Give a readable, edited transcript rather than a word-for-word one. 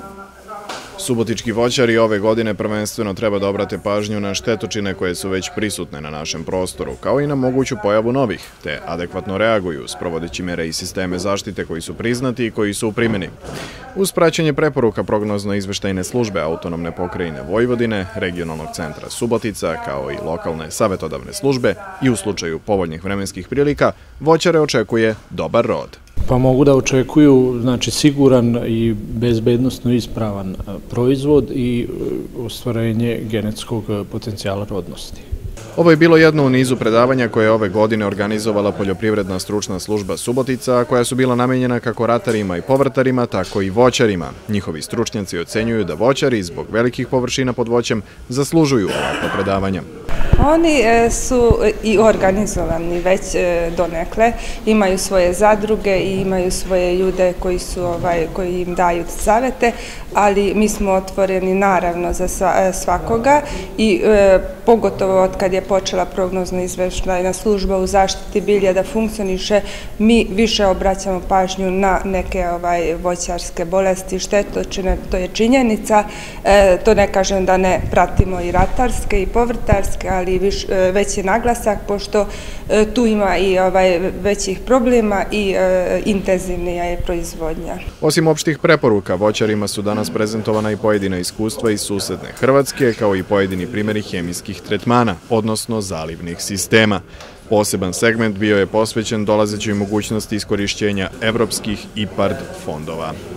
Subotički voćari ove godine prvenstveno treba da obrate pažnju na štetočine koje su već prisutne na našem prostoru, kao i na moguću pojavu novih, te adekvatno reaguju, sprovodeći mere i sisteme zaštite koji su priznati i koji su u primjeni. Uz praćenje preporuka prognozno-izveštajne službe Autonomne pokrajine Vojvodine, Regionalnog centra Subotica, kao i lokalne savetodavne službe i u slučaju povoljnih vremenskih prilika, voćare očekuje dobar rod. Pa mogu da očekuju siguran i bezbednosno ispravan proizvod i ostvarenje genetskog potencijala rodnosti. Ovo je bilo jedno u nizu predavanja koje je ove godine organizovala Poljoprivredna stručna služba Subotica, koja su bila namenjena kako ratarima i povrtarima, tako i voćarima. Njihovi stručnjaci ocenjuju da voćari zbog velikih površina pod voćem zaslužuju ovakva predavanja. Oni su i organizovani već donekle, imaju svoje zadruge i imaju svoje ljude koji im daju savete, ali mi smo otvoreni naravno za svakoga i pogotovo od kad je počela prognozno-izveštajna služba u zaštiti bilja da funkcioniše, mi više obraćamo pažnju na neke voćarske bolesti, štetočine, to je činjenica. To ne kažem da ne pratimo i ratarske i povrtarske, ali veći naglasak, pošto tu ima i većih problema i intenzivnija je proizvodnja. Osim opštih preporuka, voćarima su danas prezentovana i pojedina iskustva iz susedne Hrvatske, kao i pojedini primjeri hemijskih tretmana, odnosno zalivnih sistema. Poseban segment bio je posvećen dolazećoj mogućnosti iskorišćenja evropskih IPARD fondova.